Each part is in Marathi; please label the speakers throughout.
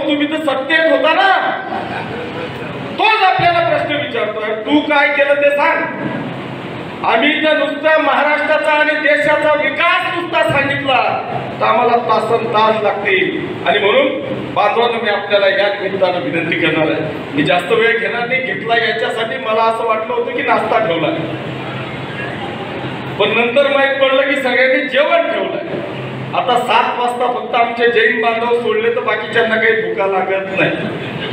Speaker 1: तुम्ही तर सत्तेत होता ना, तोच आपल्याला प्रश्न विचारतोय, तू काय केलं ते सांग. आम्ही तर नुसता महाराष्ट्राचा आणि देशाचा विकास नुसता सांगितला तर आम्हाला तासन तास लागतील. आणि म्हणून बांधवांनो, मी आपल्याला या निमित्तानं विनंती करणार आहे, मी जास्त वेळ घेणार नाही. घेतला याच्यासाठी मला असं वाटलं होतं की नाश्ता ठेवला, पण नंतर माहित पडलं की सगळ्यांनी जेवण ठेवलंय. आता 7 वाजता फक्त आमचे जैन बांधव सोडले तर बाकीच्यांना काही भुका लागत नाही.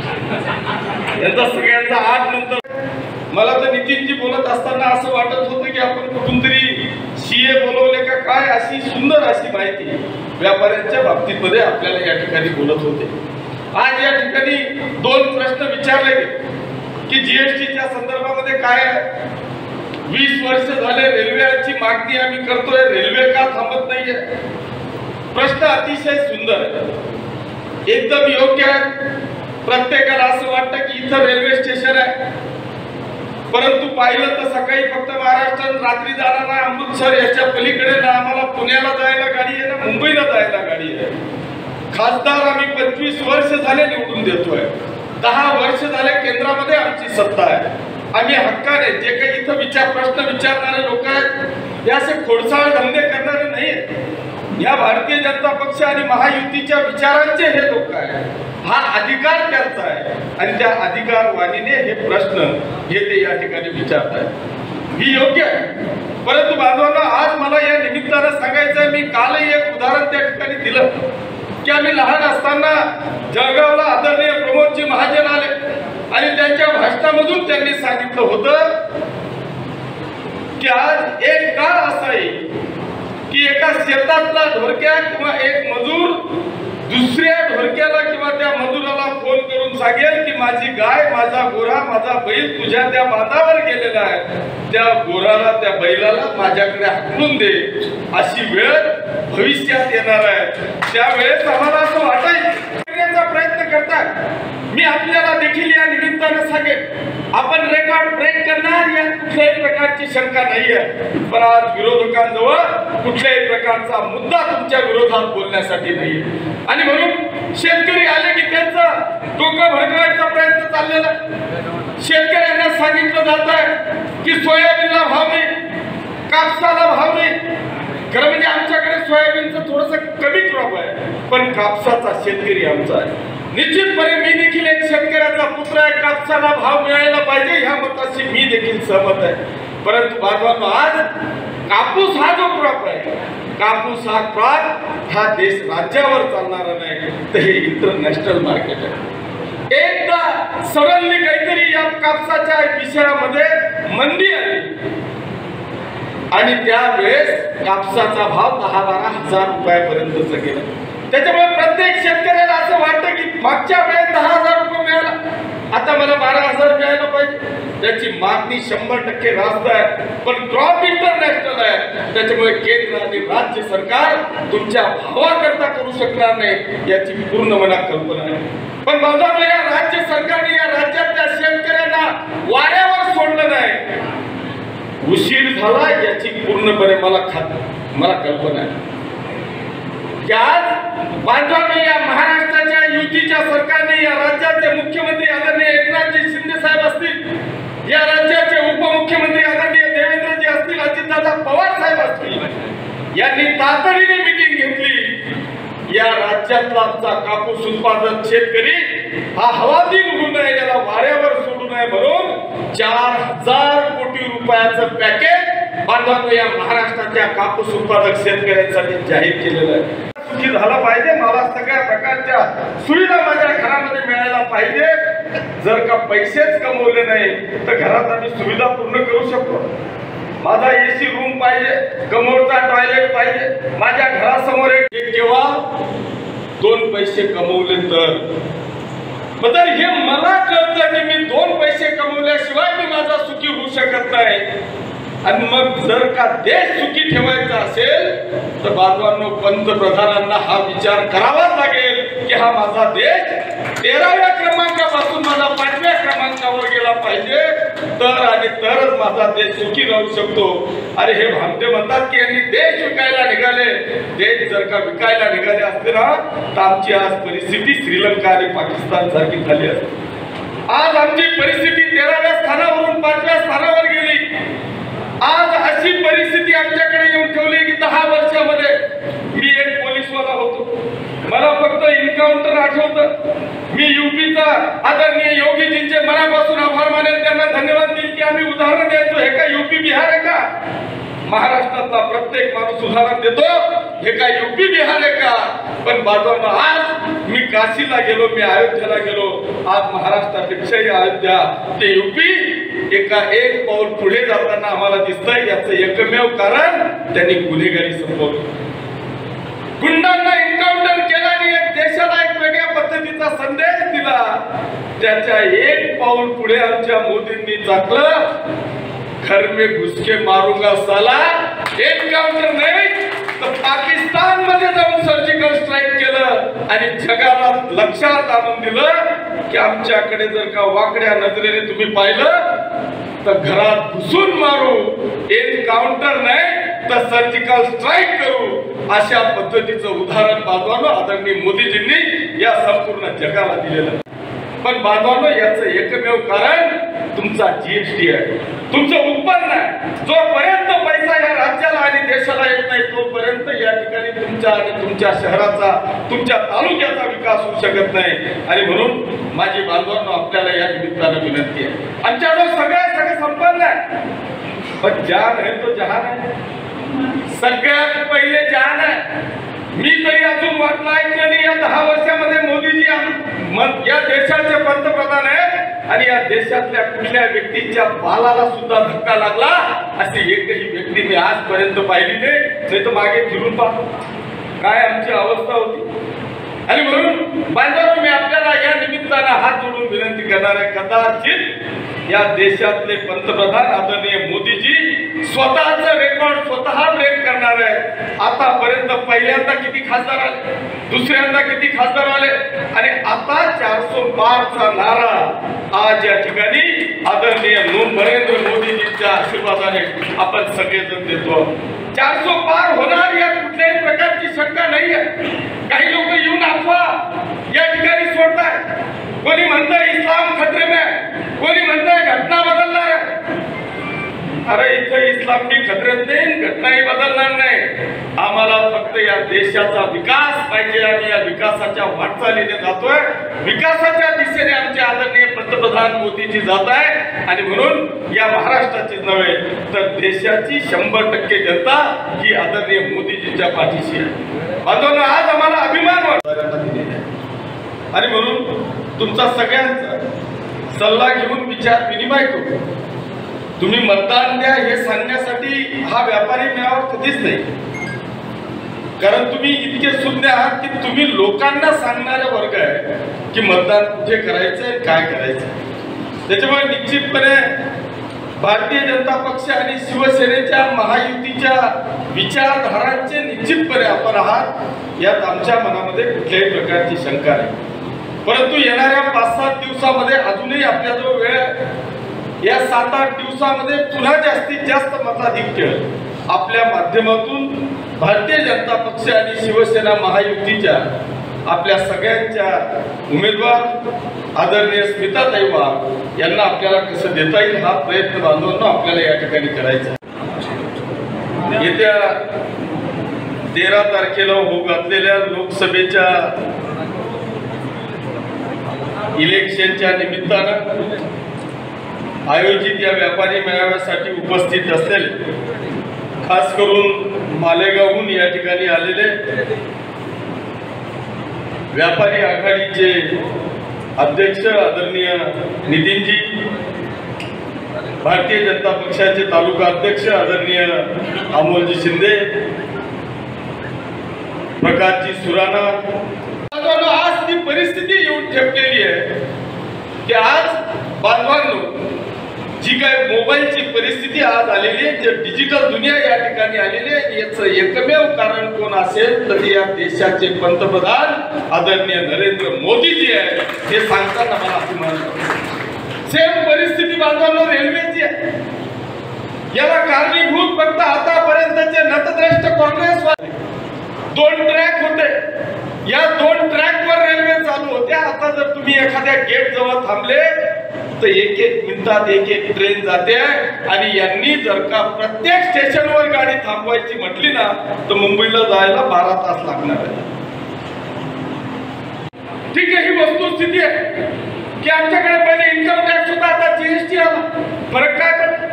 Speaker 1: यांचा सगळ्यांचा 8 नंतर. मला तर नितीनजी बोलत असताना असं वाटत होतं की आपण कुठून तरी सीए बोलवले का काय, अशी सुंदर अशी माहिती व्यापाऱ्यांच्या बाबतीमध्ये आपल्याला या ठिकाणी बोलत होते. आज या ठिकाणी 2 प्रश्न विचारले गेले की जीएसटीच्या संदर्भामध्ये काय आहे. 20 वर्ष झाले रेल्वेची मागणी आम्ही करतोय, रेल्वे का थांबत नाहीये. प्रश्न अतिशय सुंदर आहे, एकदम योग्य आहे. प्रत्येकाला असं वाटतं की इथं रेल्वे स्टेशन आहे, परंतु पाहिलं तर सकाळी फक्त महाराष्ट्रात रात्री जाणारा अमृतसर याच्या पलीकडे ना आम्हाला पुण्याला जायला गाडी आहे ना मुंबईला जायला गाडी आहे. खासदार आम्ही 25 वर्ष झाले निवडून देतोय, 10 वर्ष झाले केंद्रामध्ये आमची सत्ता आहे. आम्ही हक्काने जे काही इथं प्रश्न विचारणारे लोक आहेत, हे असे खोडसाळ धंदे करणारे नाही. या भारतीय जनता पक्ष आणि महायुतीच्या विचारांचे हे लोक आहेत. हा अधिकार त्यांचा आहे आणि त्या अधिकारवाणीने हे प्रश्न हे ते या ठिकाणी विचारत आहेत, ही योग्य आहे. परंतु बांधवांना, आज मला या निमित्तानं सांगायचं आहे, मी कालही एक उदाहरण त्या ठिकाणी दिलं की आम्ही लहान असताना जळगावला आदरणीय प्रमोदजी महाजन आले आणि त्यांच्या भाषणामधून त्यांनी सांगितलं होतं की आज एक काळ असा येईल की एका शेतातला ढोरक्या किंवा एक मजूर दुसऱ्या ढोरक्याला किंवा त्या मजुराला फोन करून सांगेल की माझी गाय, माझा गोरा, माझा बैल तुझ्या त्या बांधावर गेलेला आहे, त्या गोराला त्या बैलाला माझ्याकडे हाकलून दे. अशी वेळ भविष्यात येणार आहे. त्यावेळेस आम्हाला असं वाटायचा प्रयत्न करतात. मी आपल्याला देखील या निमित्तानं सांगेन, आपण रेकॉर्ड ब्रेक करणार या कुठल्याही प्रकारची शंका नाही आहे. पण आज विरोधकांजवळ कुठल्याही प्रकारचा मुद्दा तुमच्या विरोधात बोलण्यासाठी नाही. आणि म्हणून शेतकरी आले की त्यांचं डोकं भडकवायचा प्रयत्न चाललेला. शेतकऱ्यांना सांगितलं जात आहे की सोयाबीनला भाव नाही, कापसाला भाव नाही. खरं म्हणजे आमच्याकडे सोयाबीनचं थोडंसं कमी क्रॉप आहे, पण कापसाचा शेतकरी आमचा आहे. निश्चितपणे मी देखील एक शेतकऱ्याचा पुत्र आहे, कापसाला भाव मिळायला पाहिजे ह्या मताशी मी देखील सहमत आहे. परंतु बांधवांनो, आज कापूस हा जो क्रॉप आहे, कापूस हा क्रॉप हा देश राज्यावर चालणारा नाही, तर हे इंटरनॅशनल मार्केट आहे. एकदा सडनली काहीतरी या कापसाच्या विषयामध्ये मंदी आली आणि त्यावेळेस कापसाचा भाव 10-12 हजार रुपयापर्यंत गेला. त्याच्यामुळे प्रत्येक शेतकऱ्याला असं वाटतं की मागच्या वेळेस 10,000 रुपये मिळाला, आता मला 12,000 मिळायला पाहिजे. त्याची मागणी 100% रास्त आहे, पण क्रॉप इंटरनॅशनल आहे. त्याच्यामुळे केंद्र आणि राज्य सरकार तुमच्या भावाकरता करू शकणार नाही याची पूर्ण मनात कल्पना आहे. पण बांधवांनो, या राज्य सरकारने या राज्यातल्या शेतकऱ्यांना वाऱ्यावर सोडलं नाही. उशीर झाला याची पूर्णपणे मला कल्पना आहे. आज बांधवांनो, या महाराष्ट्राच्या युतीच्या सरकारने, या राज्याचे मुख्यमंत्री आदरणीय एकनाथजी शिंदे साहेब असतील, या राज्याचे उपमुख्यमंत्री आदरणीय देवेंद्रजी असतील, अजितदादा पवार साहेब असतील, यांनी तातडीने मीटिंग घेतली. या राज्यातला आमचा कापूस उत्पादक शेतकरी हा हवाती निघू नये, याला वाऱ्यावर सोडू नये म्हणून 4,000 कोटी रुपयाचं पॅकेज बांधवांनो या महाराष्ट्राच्या कापूस उत्पादक शेतकऱ्यांसाठी जाहीर केलेलं आहे. झाला पाहिजे, मला सगळ्या प्रकारच्या सुविधा माझ्या घरामध्ये मिळायला पाहिजे. जर का पैसेच कमवले नाही तर घरात आम्ही सुविधा पूर्ण करू शकतो. माझा एसी रूम पाहिजे, कमोडचा टॉयलेट पाहिजे, माझ्या घरासमोर एक केव्हा 2 पैसे कमवले तर हे मला कळतं की मी 2 पैसे कमवल्याशिवाय मी माझा सुखी होऊ शकत नाही. आणि मग जर का देश सुखी ठेवायचा असेल तर बांधवांनो, पंतप्रधानांना हा विचार करावाच लागेल की की हा माझा देश 13व्या क्रमांकापासून माझा 5व्या क्रमांकावर गेला पाहिजे, तर आणि तरच माझा देश सुखी राहू शकतो. अरे हे भामटे म्हणतात की यांनी देश विकायला निघाले. देश जर का विकायला निघाले असते ना तर आमची आज परिस्थिती श्रीलंका आणि पाकिस्तान सारखी झाली असते. आज आमची परिस्थिती 13व्या स्थानावरून 5व्या स्थानावर गेली. आज अशी परिस्थिती आमच्याकडे येऊन ठेवली की 10 वर्षामध्ये मी एक पोलीसवाला होतो. मला फक्त एन्काउंटर आठवतं. मी युपीचा आदरणीय योगीजींचे मनापासून आभार मानेल, त्यांना धन्यवाद देईल की आम्ही उदाहरण द्यायचो. हे काय युपी बिहार आहे का? महाराष्ट्रातला प्रत्येक माणूस उदाहरण देतो. हे काय युपी बिहार आहे का? पण बाजूला आज मी काशीला गेलो, मी अयोध्येला गेलो. आज महाराष्ट्रापेक्षाही अयोध्या ते युपी एक पाऊल पुढे जाताना आम्हाला दिसतंय. याचं एकमेव कारण त्यांनी गुन्हेगारी संपवली, गुंडांना एन्काउंटर केला आणि एक देशाला एक वेगळ्या पद्धतीचा संदेश दिला. त्याच्या एक पाऊल पुढे आमच्या मोदींनी टाकलं. घर में घुस के मारूंगा साला, एन्काउंटर नाही तर पाकिस्तान मध्ये जाऊन सर्जिकल स्ट्राईक केलं आणि जगाला लक्षात आणून दिलं की आमच्याकडे जर का वाकड्या नजरेने तुम्ही पाहिलं तर घरात घुसून मारू, एन्काउंटर नाही तर सर्जिकल स्ट्राईक करू. अशा पद्धतीचं उदाहरण बांधवानो आदरणीय मोदीजींनी या संपूर्ण जगाला दिलेलं. पण बांधवानो याचं एकमेव कारण तुमचा जीएसटी आहे, तुमचं उत्पन्न आहे. जोपर्यंत पैसा या राज्याला आणि देशाला येत नाही तोपर्यंत या ठिकाणी तुमच्या आणि तुमच्या शहराचा, तुमच्या तालुक्याचा विकास होऊ शकत नाही. आणि म्हणून माझी बांधवांनो आपल्याला या निमित्तानं विनंती आहे, आमच्याजवळ सगळं संपन्न आहे, पण जान आहे तो जहान आहे. सगळ्यात पहिले जान आहे. मी तरी अजून वाटलं ऐकलं नाही या 10 वर्षामध्ये मोदीजी या देशाचे पंतप्रधान आहेत आणि या देशातल्या कुठल्या व्यक्तीच्या बालाला सुद्धा धक्का लागला अशी एकही व्यक्ती मी आजपर्यंत पाहिली नाही तर मागे फिरून पाहतो काय आमची अवस्था होती. आणि म्हणून बांधवांनो मी आपल्याला या निमित्तानं हात जोडून विनंती करणार आहे, कदाचित या देशातले पंतप्रधान आदरणीय मोदीजी स्वतःचं रेकॉर्ड स्वतः ब्रेक करणार आहे. आतापर्यंत पहिल्यांदा किती खासदार आले, दुसऱ्यांदा किती खासदार आले आणि आता 400 चा नारा आज या ठिकाणी आदरणीय नरेंद्र मोदीजींच्या आशीर्वादाने आपण सगळेजण देतो. 400 पार होणार या कुठल्याही प्रकारची शंका नाही आहे. काही लोक येऊन अफवा या ठिकाणी सोडतात. कोणी म्हणतं इस्लाम खतरे में, कोणी म्हणतं घटना बदलणार आहे. अरे इथं इस्लाम भी खतऱ्यात नाही, घटनाही बदलणार नाही. आम्हाला फक्त या देशाचा विकास पाहिजे आणि या विकासाच्या वाटचालीने जातोय. विकासाच्या दिशेने आमचे आदरणीय पंतप्रधान मोदीजी जात आहे आणि म्हणून या महाराष्ट्राचीच नव्हे तर देशाची 100% जनता ही आदरणीय मोदीजींच्या पाठीशी आहे. बांधवांनो आज आम्हाला अभिमान वाटतो आणि म्हणून तुमचा सगळ्यांचा सल्ला घेऊन विचार विनिमय करू. तुम्ही मतदान द्या हे सांगण्यासाठी हा व्यापारी मेळावा कधीच नाही, कारण तुम्ही इतके सुज्ञ आहात की तुम्ही लोकांना सांगणारे वर्ग आहे की मतदान कुठे करायचंय काय करायचं. त्याच्यामुळे निश्चितपणे भारतीय जनता पक्ष आणि शिवसेनेच्या महायुतीच्या विचारधारांचे निश्चितपणे आपण आहात यात आमच्या मनामध्ये कुठल्याही प्रकारची शंका नाही. परंतु येणाऱ्या 5-7 दिवसामध्ये अजूनही आपल्याजवळ वेळ आहे. या 7-8 दिवसामध्ये पुन्हा जास्तीत जास्त मताधिक्य आपल्या माध्यमातून भारतीय जनता पक्ष आणि शिवसेना महायुतीच्या आपल्या सगळ्यांच्या उमेदवार आदरणीय स्मिताताई वाघ यांना आपल्याला कसं देता येईल हा प्रयत्न बांधवांना आपल्याला या ठिकाणी करायचा. येत्या 13 तारखेला होऊ घातलेल्या लोकसभेच्या इलेक्शनच्या निमित्तानं आयोजित या व्यापारी मेळाव्यासाठी उपस्थित असलेले खास करून मालेगावहून या ठिकाणी आलेले व्यापारी आघाडीचे अध्यक्ष आदरणीय नितीनजी, भारतीय जनता पक्षाचे तालुका अध्यक्ष आदरणीय अमोलजी शिंदे, प्रकाशजी सुराणा, आज ती परिस्थिती येऊन ठेवलेली आहे की आज बांधवांनो जी काय मोबाईलची परिस्थिती आज आलेली आहे, जे डिजिटल दुनिया या ठिकाणी आलेली आहे, याचं एकमेव कारण कोण असेल तर या देशाचे पंतप्रधान आदरणीय नरेंद्र मोदीजी आहे. हे सांगताना मला अभिमान वाटतो. सेम परिस्थिती बांधवांना रेल्वेची आहे. याला कारणीभूत फक्त आतापर्यंतचे नतद्रष्ट काँग्रेसवाले. 2 ट्रॅक होते, या 2 ट्रॅकवर रेल्वे चालू होत्या. आता जर तुम्ही एखाद्या गेट जवळ थांबले तर 1-1 मिनिटात 1-1 ट्रेन जाते. आणि यांनी जर का प्रत्येक स्टेशनवर गाडी थांबवायची म्हटली ना तर मुंबईला जायला 12 तास लागणार आहे. ठीक आहे, ही वस्तुस्थिती आहे की आमच्याकडे पहिले इन्कम टॅक्स होता, आता जीएसटी आला. फरक काय पडतो?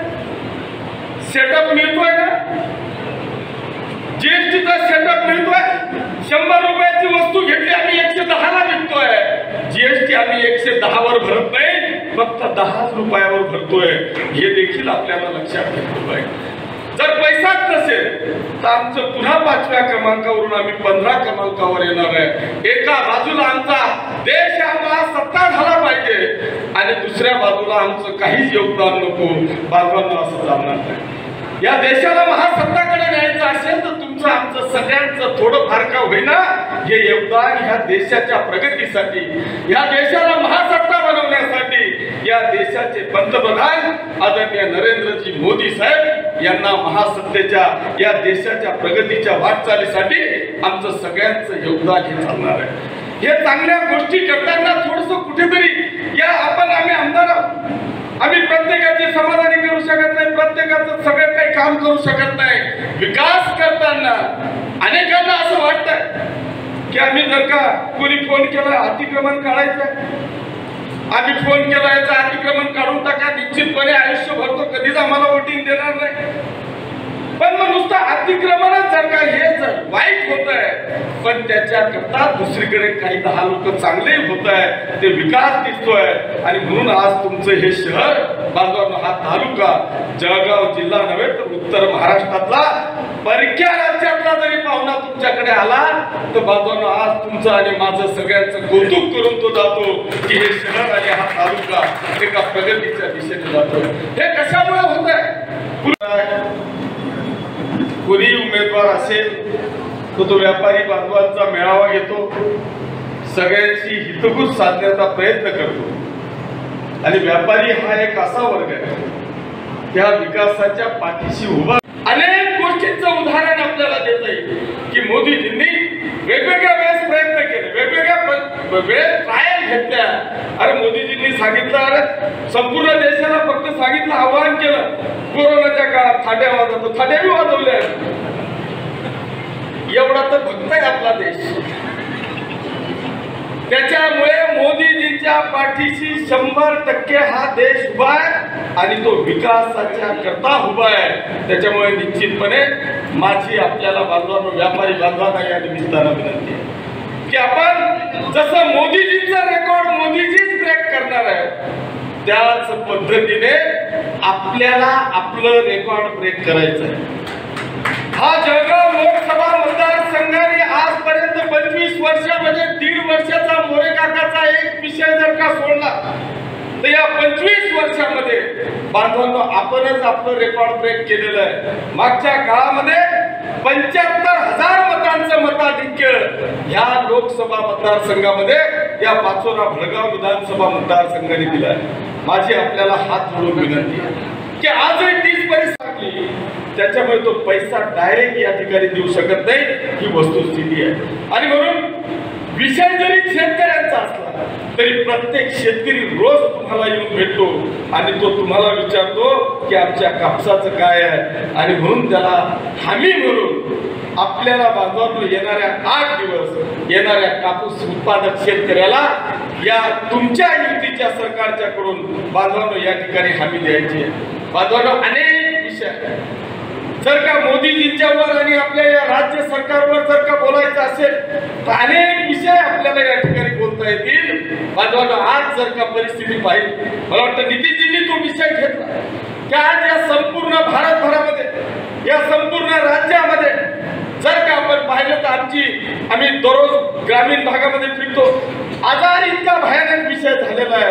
Speaker 1: सेटअप मिळतोय ना, जीएसटीचा सेटअप मिळतोय. 100 रुपयाची वस्तू घेतली आम्ही 110 ला विकतोय. जीएसटी आम्ही 110 वर भरत नाही, फक्त 10 रुपयावर भरतोय. हे देखील आपल्याला लक्षात घेतलं पाहिजे. जर पैसाच नसेल तर आमचं पुन्हा 5व्या क्रमांकावरून आम्ही 15 क्रमांकावर येणार आहे. एका बाजूला आमचा देश आम्हाला सत्ता झाला पाहिजे आणि दुसऱ्या बाजूला आमचं काहीच योगदान नको. बाजूला असं चालणार नाही. या देशाला महासत्ताकडे न्यायचं असेल तर तुमचं आमचं सगळ्यांचं थोडं फार का होईना हे योगदान ह्या देशाच्या प्रगतीसाठी, या देशाला महासत्ता बनवण्यासाठी या देशाचे पंतप्रधान आदरणीय नरेंद्रजी मोदी साहेब यांना महासत्तेच्या या देशाच्या प्रगतीच्या वाटचालीसाठी आमचं सगळ्यांचं योगदान हे चालणार आहे. हे चांगल्या गोष्टी करताना थोडंसं कुठेतरी आम्ही आमदार आहोत. आम्ही प्रत्येकाची समाधानी करू शकत नाही, प्रत्येकाचं सगळं काही काम करू शकत नाही. विकास करताना अनेकांना असं वाटतं की आम्ही जर का कोणी फोन केला अतिक्रमण काढायचं, आम्ही फोन केला याचं अतिक्रमण काढून टाका, निश्चितपणे आयुष्यभर तो कधीच आम्हाला वोटिंग देणार नाही. पण मग नुसतं अतिक्रमणच जर का हे जर वाईट होत आहे, पण त्याच्याकरता दुसरीकडे काही 10 लोक चांगले होत आहे, ते विकास दिसतोय. आणि म्हणून आज तुमचं हे शहर बांधवांनो, हा तालुका जळगाव जिल्हा नव्हे तर उत्तर महाराष्ट्रातला परक्या राज्यातला जरी पाहुणा तुमच्याकडे आला तर बांधवांनो आज तुमचं आणि माझं सगळ्यांचं कौतुक करून तो जातो की हे शहर आणि हा तालुका एका प्रगतीच्या दिशेने जातो. हे कशामुळे होत आहे? कोणी उमेदवार असेल तर तो व्यापारी बांधवांचा मेळावा घेतो, सगळ्यांची हितगुज साधण्याचा प्रयत्न करतो. आणि व्यापारी हा एक असा वर्ग आहे त्या विकासाच्या पाठीशी उभा. अनेक गोष्टींचं उदाहरण आपल्याला देता येईल की मोदीजींनी वेगवेगळ्या वेळेस प्रयत्न केले, वेगवेगळ्या वेळेस ट्रायल घेतल्या. अरे मोदीजींनी सांगितलं, अरे संपूर्ण देशाला फक्त सांगितलं, आवाहन केलं, कोरोनाच्या काळात थाट्या वाजवतो, थाट्याही वाजवल्या. एवढा तर भक्त आहे आपला देश. त्याच्यामुळे मोदीजींच्या पाठीशी 100% हा देश उभा आहे आणि तो विकासाच्या करता उभा आहे. त्याच्यामुळे निश्चितपणे माझी आपल्याला बांधवांना, व्यापारी बांधवांना या निमित्तानं विनंती आहे की आपण जसं मोदीजींचा रेकॉर्ड मोदीजीच ब्रेक करणार आहे, त्याच पद्धतीने आपल्याला आपलं रेकॉर्ड ब्रेक करायचं आहे. हा जळगाव लोकसभा मतदारसंघाने आजपर्यंत 25 वर्षामध्ये 1.5 वर्षाचा मोरे काकाचा एक विषय जर का सोडला तर या 25 वर्षामध्ये बांधवांनो आपणच आपलं रेकॉर्ड ब्रेक केलेलं आहे. मागच्या काळामध्ये 75,000 मतांचं मताधिक्य या लोकसभा मतदारसंघामध्ये या पाचोरा भडगाव विधानसभा मतदारसंघाने दिला आहे. माझी आपल्याला हात जोडून विनंती आहे की आजही तीच परिस्थिती, त्याच्यामुळे तो पैसा डायरेक्ट या ठिकाणी देऊ शकत नाही, ही वस्तुस्थिती आहे. आणि म्हणून विषय जरी शेतकऱ्यांचा असला तरी प्रत्येक शेतकरी रोज तुम्हाला येऊन भेटतो आणि तो तुम्हाला विचारतो की आमच्या कापसाचं काय आहे. आणि म्हणून त्याला हमी म्हणून आपल्याला बांधवांनो येणाऱ्या 8 दिवस येणाऱ्या कापूस उत्पादक शेतकऱ्याला या तुमच्या युतीच्या सरकारच्या कडून बांधवांनो या ठिकाणी हमी द्यायची आहे. बांधवांनो अनेक विषय जर का मोदीजींच्यावर आणि आपल्या या राज्य सरकारवर जर का बोलायचं असेल तर अनेक विषय आपल्याला या ठिकाणी बोलता येतील. बांधवांनो आज जर का परिस्थिती पाहिली, मला वाटतं नितीनजींनी तो विषय घेतला की आज या संपूर्ण भारतभरामध्ये, या संपूर्ण राज्यामध्ये जर का आपण पाहिलं तर आम्ही दररोज ग्रामीण भागामध्ये फिरतो, आजार इतका भयानक विषय झालेला आहे की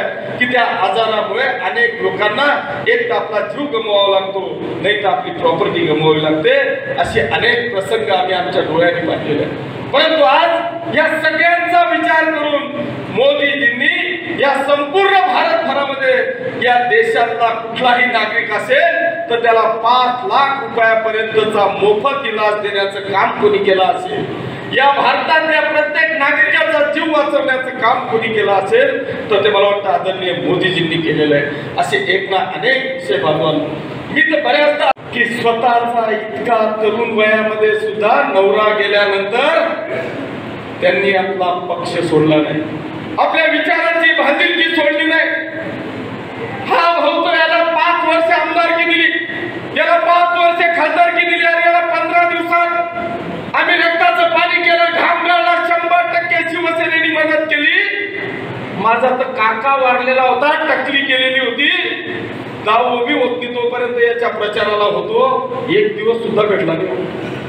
Speaker 1: त्या आजारामुळे अनेक लोकांना एक तर आपला जीव गमवावा लागतो, नाही तर आपली प्रॉपर्टी गमवावी लागते. असे अनेक प्रसंग आम्ही आमच्या डोळ्यांनी पाहिलेले. परंतु आज या सगळ्यांचा विचार करून मोदीजींनी या संपूर्ण भारतभरामध्ये या देशातला कुठलाही नागरिक असेल तर त्याला 5 लाख रुपयापर्यंतचा मोफत इलाज देण्याचं काम कोणी केलं असेल, या भारतातल्या प्रत्येक नागरिकाचा जीव वाचवण्याचं काम कोणी केलं असेल तर ते मला वाटतं आदरणीय मोदीजींनी केलेलं आहे. असे एक ना अनेक विषय बांधवांनो, मी तर बऱ्याचदा की स्वतःचा इतका तरुण वयामध्ये सुद्धा नवरा गेल्यानंतर त्यांनी आपला पक्ष सोडला नाही, आपल्या विचारांची बांधिलकी सोडली नाही. हा भाऊ तो याला 5 वर्ष आमदारकी दिली, याला 5 वर्ष खासदारकी दिली आणि याला 15 दिवसात आम्ही रक्ताचं पाणी केलं, घाम गाळला, 100% शिवसेनेने मदत केली. माझा तर काका वारलेला होता, टकली केलेली होती, गाव उभी होती, तोपर्यंत याच्या प्रचाराला होतो, एक दिवस सुद्धा भेटला नाही.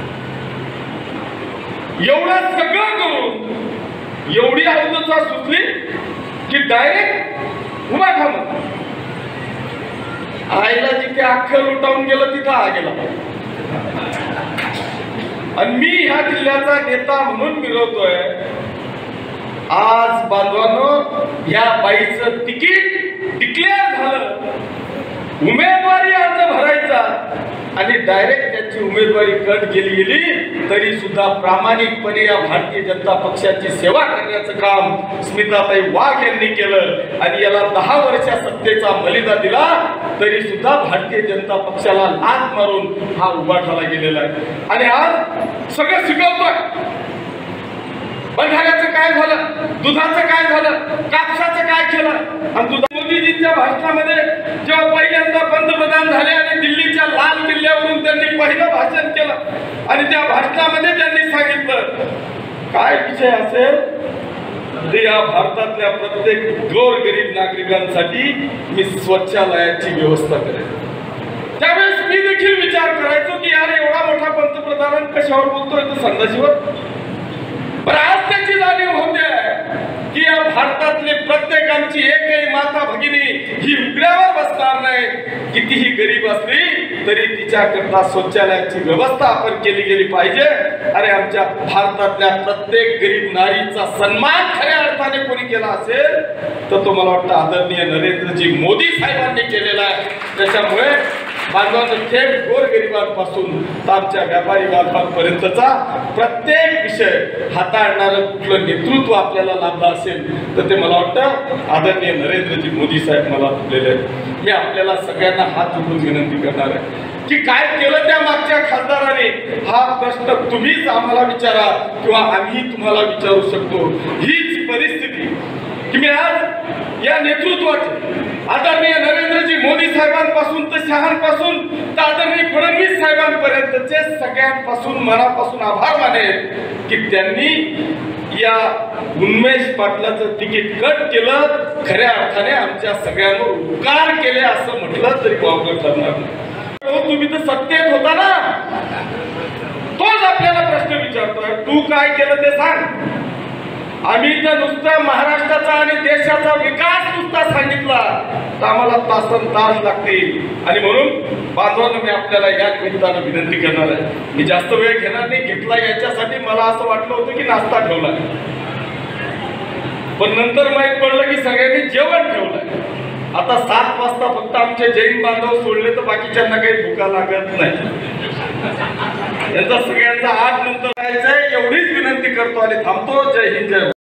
Speaker 1: एवढं सगळं करून एवढी अवधूता सुचली की डायरेक्ट उभा थांब. आईला जिथे अख्खं लुटावून गेलं तिथं आ गेला. आणि मी ह्या जिल्ह्याचा नेता म्हणून मिळवतोय. आज बांधवांनो, या बाईचं तिकीट डिक्लेअर झालं, उमेदवारी अर्ज भरायचा आणि डायरेक्ट त्यांची उमेदवारी कट गेली तरी सुद्धा प्रामाणिकपणे या भारतीय जनता पक्षाची सेवा करण्याचं काम स्मिताताई वाघ यांनी केलं आणि याला 10 वर्ष सत्तेचा मलिदा दिला तरी सुद्धा भारतीय जनता पक्षाला लाथ मारून हा उभाठाला गेलेला आहे. आणि आज सगळं शिकवतोय. बंधाऱ्याचं काय झालं, दुधाचं काय झालं, कापसाचं काय केलं. आणि मोदीजींच्या भाषणामध्ये जेव्हा पहिल्यांदा पंतप्रधान झाले आणि दिल्लीच्या लाल किल्ल्यावरून त्यांनी पहिलं भाषण केलं आणि त्या भाषणामध्ये त्यांनी सांगितलं काय विषय असेल ते या भारतातल्या प्रत्येक गोरगरीब नागरिकांसाठी मी स्वच्छालयाची व्यवस्था करेन. त्यावेळेस मी देखील विचार करायचो की यार एवढा मोठा पंतप्रधान कशावर बोलतोय तो संघाशीवर. पण आज त्याची जाणीव होते की या भारतातले प्रत्येकांची एकही माता भगिनी ही उघड्यावर बसणार नाही. कितीही गरीब असली तरी तिच्याकरता शौचालयाची व्यवस्था आपण केली गेली पाहिजे. अरे आमच्या भारतातल्या प्रत्येक गरीब नारीचा सन्मान खऱ्या अर्थाने कोणी केला असेल तर तो मला वाटतं आदरणीय नरेंद्रजी मोदी साहेबांनी केलेला आहे. त्याच्यामुळे बांधवांनो, थेट गोरगरिबांपासून तर आमच्या व्यापारी बांधवांपर्यंतचा प्रत्येक विषय हाताळणारं कुठलं नेतृत्व आपल्याला लाभलं असेल तर ते मला वाटतं आदरणीय नरेंद्रजी मोदी साहेब मला लाभलेले आहेत. मी आपल्याला सगळ्यांना हात जोडून विनंती करणार आहे की काय केलं त्या मागच्या खासदाराने हा प्रश्न तुम्हीच आम्हाला विचारा किंवा आम्ही तुम्हाला विचारू शकतो. हीच परिस्थिती की मी आज या नेतृत्वाचे आदरणीय नरेंद्रजी मोदी साहेबांपासून तर शहांपासून तर आदरणीय फडणवीस साहेबांपर्यंतचे सगळ्यांपासून मनापासून आभार मानेल की त्यांनी या उन्मेष पाटलाचं तिकीट कट केलं. खऱ्या अर्थाने आमच्या सगळ्यांवर उपकार केले असं म्हटलं तरी वावगं ठरणार नाही. तुम्ही तर सत्तेत होता ना, तोच आपल्याला प्रश्न विचारतोय तू काय केलं ते सांग. आम्ही तर नुसतं महाराष्ट्राचा आणि देशाचा विकास नुसता सांगितला तर आम्हाला तास लागतील. आणि म्हणून बांधवांनो, मी आपल्याला या निमित्तानं विनंती करणार आहे. मी जास्त वेळ घेणार नाही. घेतला याच्यासाठी मला असं वाटलं होतं की नाश्ता ठेवला, पण नंतर माहीत पडलं की सगळ्यांनी जेवण ठेवलंय. आता 7 वाजता फक्त आमचे जैन बांधव सोडले तर बाकीच्यांना काही भुका लागत नाही. यांचा सगळ्यांचा 8 नंतर जायचंय एवढीच विनंती करतो आणि थांबतो. जय हिंद, जय